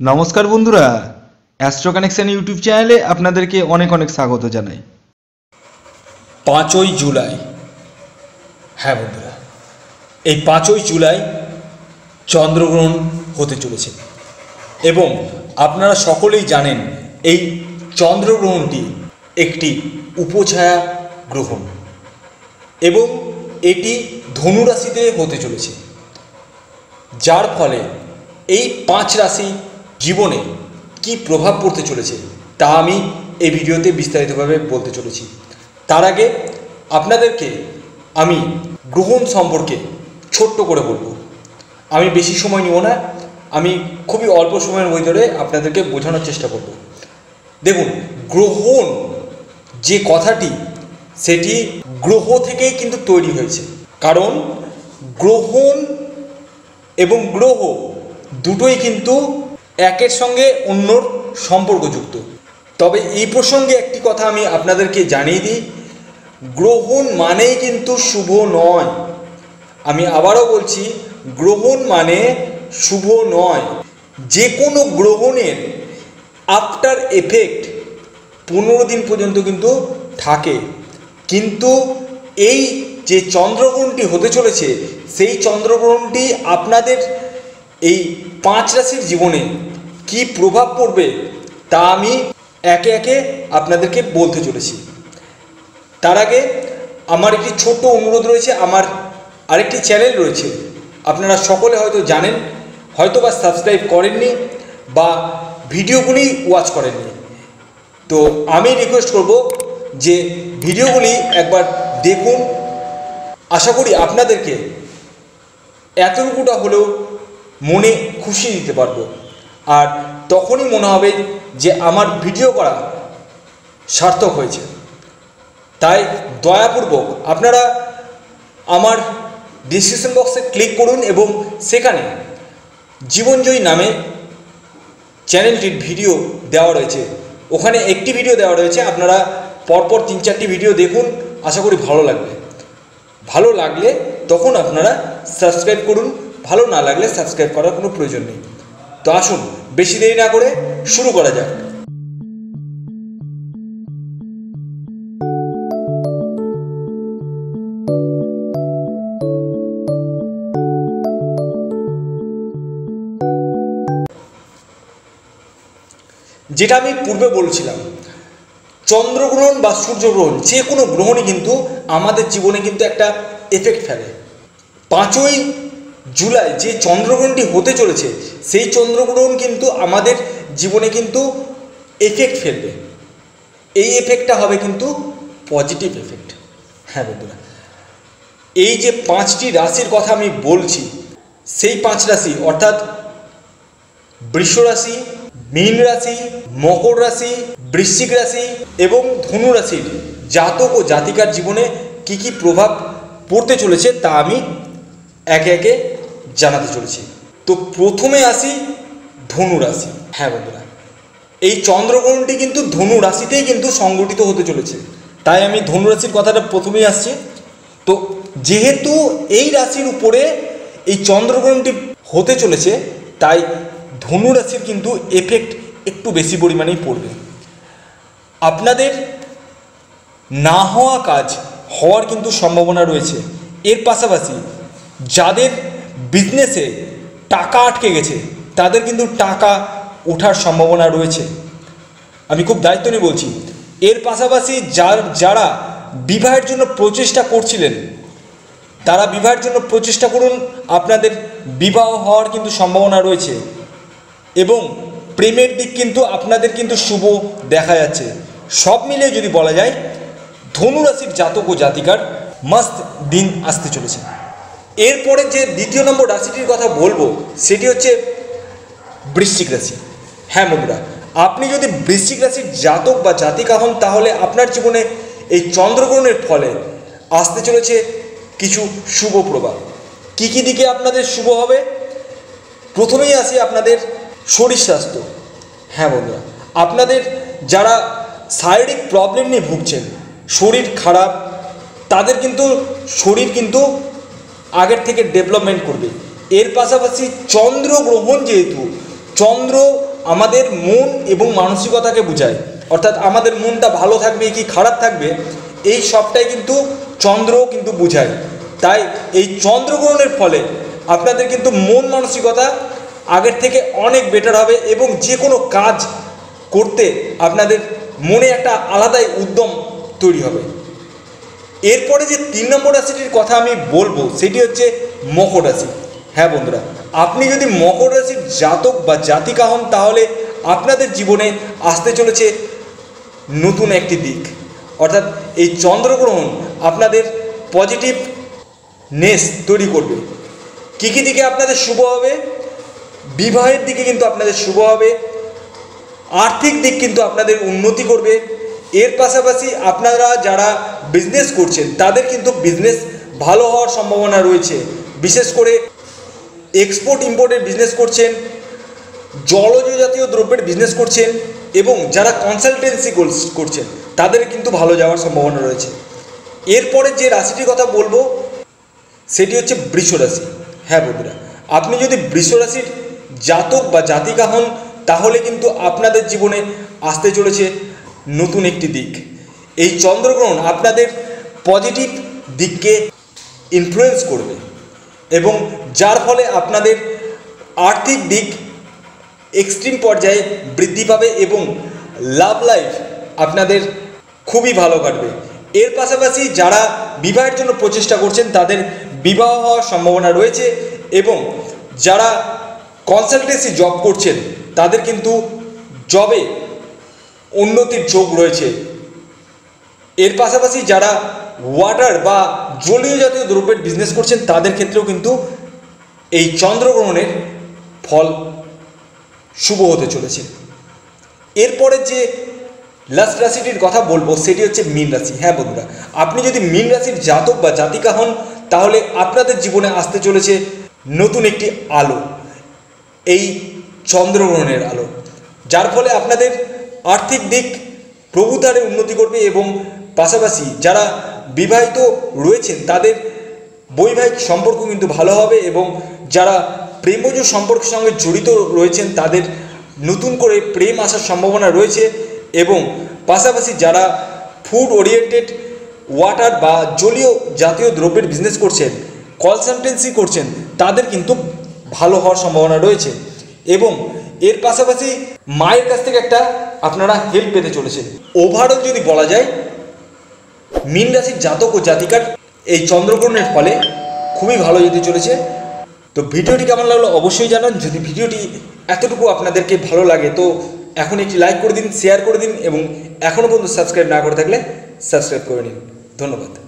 নমস্কার বন্ধুরা, astro connection YouTube চ্যানেলে আপনাদেরকে অনেক অনেক স্বাগত জানাই। 5ই জুলাই, হ্যাঁ বন্ধুরা, এই 5ই জুলাই চন্দ্রগ্রহণ হতে চলেছে এবং আপনারা সকলেই জানেন এই চন্দ্রগ্রহণটি একটি উপছায়া গ্রহণ এবং এটি ধনু রাশিতে হতে চলেছে, যার ফলে এই 5 রাশি জীবনে কি প্রভাব পড়তে চলেছে তা আমি এই ভিডিওতে বিস্তারিতভাবে বলতে চলেছি। তার আগে আপনাদেরকে আমি গ্রহণ সম্পর্কে ছোট্ট করে বলবো। আমি বেশি সময় নিব না, আমি খুবই অল্প সময়ের ভিতরে আপনাদেরকে বোঝানোর চেষ্টা করব। দেখুন, গ্রহণ যে কথাটি সেটি গ্রহ থেকেই কিন্তু তৈরি হয়েছে, কারণ গ্রহণ এবং গ্রহ দুটোই কিন্তু একের সঙ্গে অন্যর সম্পর্কযুক্ত। তবে এই প্রসঙ্গে একটি কথা আমি আপনাদেরকে জানিয়ে দিই, গ্রহণ মানেই কিন্তু শুভ নয়। আমি আবারও বলছি, গ্রহণ মানে শুভ নয়। যে কোনো গ্রহণের আফটার এফেক্ট 15 দিন পর্যন্ত কিন্তু থাকে, কিন্তু এই যে চন্দ্রগ্রহণটি হতে চলেছে সেই চন্দ্রগ্রহণটি আপনাদের এই 5 রাশির জীবনে কি প্রভাব পড়বে তা আমি একে একে আপনাদেরকে বলতে চলেছি। তার আগে আমার একটি ছোট্ট অনুরোধ রয়েছে, আমার আরেকটি চ্যানেল রয়েছে, আপনারা সকলে হয়তো জানেন, হয়তো বা সাবস্ক্রাইব করেননি বা ভিডিওগুলি ওয়াচ করেননি। তো আমি রিকোয়েস্ট করব যে ভিডিওগুলি একবার দেখুন। আশা করি আপনাদেরকে এতটুকুটা হলেও মনে খুশি দিতে পারবো, আর তখনই মনে হবে যে আমার ভিডিও করা সার্থক হয়েছে। তাই দয়াপূর্বক আপনারা আমার ডিসক্রিপশন বক্সে ক্লিক করুন এবং সেখানে জীবনজয়ী নামে চ্যানেলটির ভিডিও দেওয়া রয়েছে, ওখানে একটি ভিডিও দেওয়া রয়েছে, আপনারা পরপর 3-4টি ভিডিও দেখুন, আশা করি ভালো লাগবে। ভালো লাগলে তখন আপনারা সাবস্ক্রাইব করুন, ভালো না লাগলে সাবস্ক্রাইব করার কোনো প্রয়োজন নেই। তো আসুন বেশি দেরি না করে শুরু করা যাক। যেটা আমি পূর্বে বলছিলাম, চন্দ্রগ্রহণ বা সূর্যগ্রহণ যে কোনো গ্রহণই কিন্তু আমাদের জীবনে কিন্তু একটা এফেক্ট ফেলে। 5ই জুলাই যে চন্দ্রগ্রহণটি হতে চলেছে সেই চন্দ্রগ্রহণ কিন্তু আমাদের জীবনে কিন্তু এফেক্ট ফেলবে। এই এফেক্টটা হবে কিন্তু পজিটিভ এফেক্ট। হ্যাঁ বন্ধুরা, এই যে 5টি রাশির কথা আমি বলছি, সেই 5 রাশি অর্থাৎ বৃষ রাশি, মীন রাশি, মকর রাশি, বৃশ্চিক রাশি এবং ধনু রাশির জাতক ও জাতিকার জীবনে কি কি প্রভাব পড়তে চলেছে তা আমি একে একে জানাতে চলেছি। তো প্রথমে আসি ধনু রাশি। হ্যাঁ বন্ধুরা, এই চন্দ্রগ্রহণটি কিন্তু ধনু রাশিতেই কিন্তু সংগঠিত হতে চলেছে, তাই আমি ধনু রাশির কথাটা প্রথমেই আসছি। তো যেহেতু এই রাশির উপরে এই চন্দ্রগ্রহণটি হতে চলেছে, তাই ধনু রাশির কিন্তু এফেক্ট একটু বেশি পরিমাণেই পড়বে। আপনাদের না হওয়া কাজ হওয়ার কিন্তু সম্ভাবনা রয়েছে। এর পাশাপাশি যাদের বিজনেসে টাকা আটকে গেছে তাদের কিন্তু টাকা ওঠার সম্ভাবনা রয়েছে, আমি খুব দায়িত্ব নিয়ে বলছি। এর পাশাপাশি যারা বিবাহের জন্য প্রচেষ্টা করছিলেন তারা বিবাহের জন্য প্রচেষ্টা করুন, আপনাদের বিবাহ হওয়ার কিন্তু সম্ভাবনা রয়েছে এবং প্রেমের দিক কিন্তু আপনাদের কিন্তু শুভ দেখা যাচ্ছে। সব মিলিয়ে যদি বলা যায়, ধনুরাশির জাতক ও জাতিকার মাস্ত দিন আসতে চলেছে। এরপরে যে দ্বিতীয় নম্বর রাশিটির কথা বলবো সেটি হচ্ছে বৃশ্চিক রাশি। হ্যাঁ বন্ধুরা, আপনি যদি বৃশ্চিক রাশির জাতক বা জাতিকা হন তাহলে আপনার জীবনে এই চন্দ্রগ্রহণের ফলে আসতে চলেছে কিছু শুভ প্রভাব। কী কী দিকে আপনাদের শুভ হবে? প্রথমেই আসি আপনাদের শরীর স্বাস্থ্য। হ্যাঁ বন্ধুরা, আপনাদের যারা শারীরিক প্রবলেম নিয়ে ভুগছেন, শরীর খারাপ, তাদের কিন্তু শরীর কিন্তু আগের থেকে ডেভেলপমেন্ট করবে। এর পাশাপাশি চন্দ্রগ্রহণ, যেহেতু চন্দ্র আমাদের মন এবং মানসিকতাকে বোঝায়, অর্থাৎ আমাদের মনটা ভালো থাকবে কি খারাপ থাকবে এই সবটাই কিন্তু চন্দ্র কিন্তু বোঝায়। তাই এই চন্দ্রগ্রহণের ফলে আপনাদের কিন্তু মন মানসিকতা আগের থেকে অনেক বেটার হবে এবং যে কোনো কাজ করতে আপনাদের মনে একটা আলাদাই উদ্যম তৈরি হবে। এরপরে যে 3 নম্বর রাশিটির কথা আমি বলবো সেটি হচ্ছে মকর রাশি। হ্যাঁ বন্ধুরা, আপনি যদি মকর রাশির জাতক বা জাতিকা হন তাহলে আপনাদের জীবনে আসতে চলেছে নতুন একটি দিক, অর্থাৎ এই চন্দ্রগ্রহণ আপনাদের পজিটিভনেস তৈরি করবে। কী কী দিকে আপনাদের শুভ হবে? বিবাহের দিকে কিন্তু আপনাদের শুভ হবে, আর্থিক দিক কিন্তু আপনাদের উন্নতি করবে। এর পাশাপাশি আপনারা যারা বিজনেস করছেন তাদের কিন্তু বিজনেস ভালো হওয়ার সম্ভাবনা রয়েছে, বিশেষ করে এক্সপোর্ট ইম্পোর্টের বিজনেস করছেন, জলজ জাতীয় দ্রব্যের বিজনেস করছেন এবং যারা কনসালটেন্সি করছেন তাদের কিন্তু ভালো যাওয়ার সম্ভাবনা রয়েছে। এরপরে যে রাশিটির কথা বলবো সেটি হচ্ছে বৃষ রাশি। হ্যাঁ বন্ধুরা, আপনি যদি বৃষ রাশির জাতক বা জাতিকা হন তাহলে কিন্তু আপনাদের জীবনে আসতে চলেছে নতুন একটি দিক। এই চন্দ্রগ্রহণ আপনাদের পজিটিভ দিককে ইনফ্লুয়েন্স করবে এবং যার ফলে আপনাদের আর্থিক দিক এক্সট্রিম পর্যায়ে বৃদ্ধি পাবে এবং লাভ লাইফ আপনাদের খুবই ভালো কাটবে। এর পাশাপাশি যারা বিবাহের জন্য প্রচেষ্টা করছেন তাদের বিবাহ হওয়ার সম্ভাবনা রয়েছে এবং যারা কনসালটেন্সি জব করছেন তাদের কিন্তু জবে উন্নতির যোগ রয়েছে। এর পাশাপাশি যারা ওয়াটার বা জলীয় জাতীয় দ্রব্যের বিজনেস করছেন তাদের ক্ষেত্রেও কিন্তু এই চন্দ্রগ্রহণের ফল শুভ হতে চলেছে। এরপরে যে লাস্ট রাশিটির কথা বলবো সেটি হচ্ছে মীন রাশি। হ্যাঁ বন্ধুরা, আপনি যদি মীন রাশির জাতক বা জাতিকা হন তাহলে আপনাদের জীবনে আসতে চলেছে নতুন একটি আলো, এই চন্দ্রগ্রহণের আলো, যার ফলে আপনাদের আর্থিক দিক প্রভুতারে উন্নতি করবে এবং পাশাপাশি যারা বিবাহিত রয়েছেন তাদের বৈবাহিক সম্পর্ক কিন্তু ভালো হবে এবং যারা প্রেমজ সম্পর্কের সঙ্গে জড়িত রয়েছেন তাদের নতুন করে প্রেম আসার সম্ভাবনা রয়েছে এবং পাশাপাশি যারা ফুড ওরিয়েন্টেড ওয়াটার বা জলীয় জাতীয় দ্রব্যের বিজনেস করছেন, কনসালটেন্সি করছেন তাদের কিন্তু ভালো হওয়ার সম্ভাবনা রয়েছে এবং এর পাশাপাশি মায়ের কাছ থেকে একটা আপনারা হেল্প পেতে চলেছেন। ওভারঅল যদি বলা যায় মীন রাশির জাতক ও জাতিকার এই চন্দ্রগ্রহণের ফলে খুবই ভালো যেতে চলেছে। তো ভিডিওটি কেমন লাগলো অবশ্যই জানান। যদি ভিডিওটি এতটুকু আপনাদেরকে ভালো লাগে তো এখন একটি লাইক করে দিন, শেয়ার করে দিন এবং এখনও পর্যন্ত সাবস্ক্রাইব না করে থাকলে সাবস্ক্রাইব করে নিন। ধন্যবাদ।